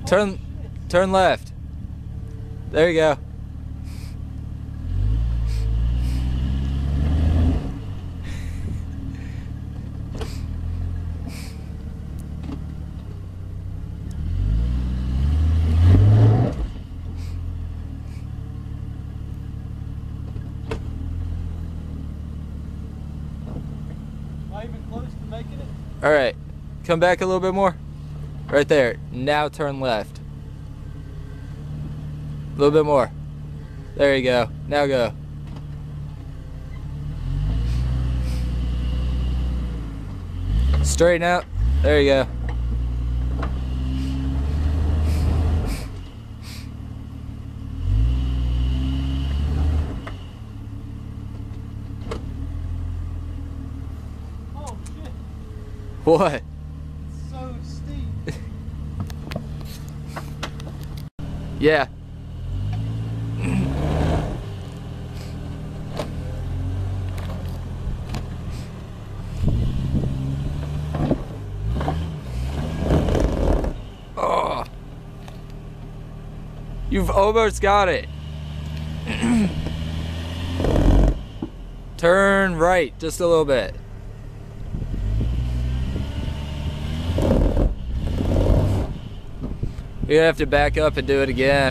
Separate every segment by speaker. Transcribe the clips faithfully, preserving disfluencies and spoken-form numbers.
Speaker 1: Turn, turn left. There you go.
Speaker 2: Am I even close to making it?
Speaker 1: All right, come back a little bit more. Right there. Now turn left. A little bit more. There you go. Now go. Straighten out. There you go.
Speaker 2: Oh shit.
Speaker 1: What?
Speaker 2: It's so steep.
Speaker 1: Yeah. Oh. You've almost got it. Turn right just a little bit. You have to back up and do it again.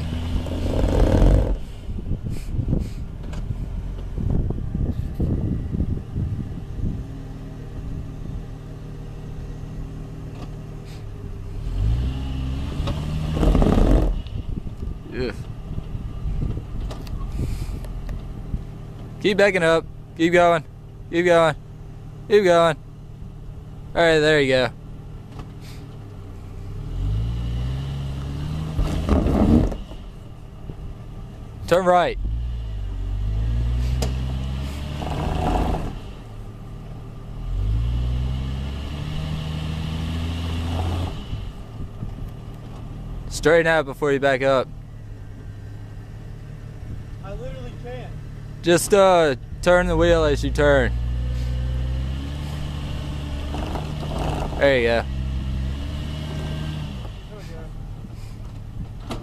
Speaker 1: Ugh. Keep backing up. Keep going. Keep going. Keep going. All right, there you go. Turn right. Straighten out before you back up.
Speaker 2: I literally can't.
Speaker 1: Just uh, turn the wheel as you turn. There you go.
Speaker 2: There we go.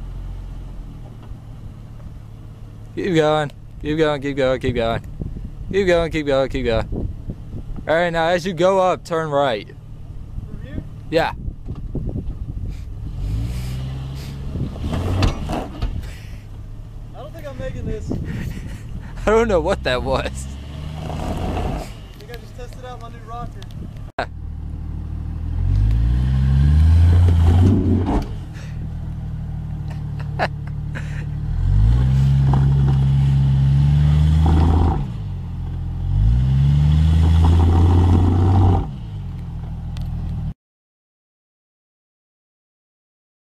Speaker 1: Keep going. Keep going, keep going, keep going. Keep going, keep going, keep going. Alright, now as you go up, turn right.
Speaker 2: From here?
Speaker 1: Yeah.
Speaker 2: I don't think I'm making this.
Speaker 1: I don't know what that was.
Speaker 2: I think I just tested out my new rocker.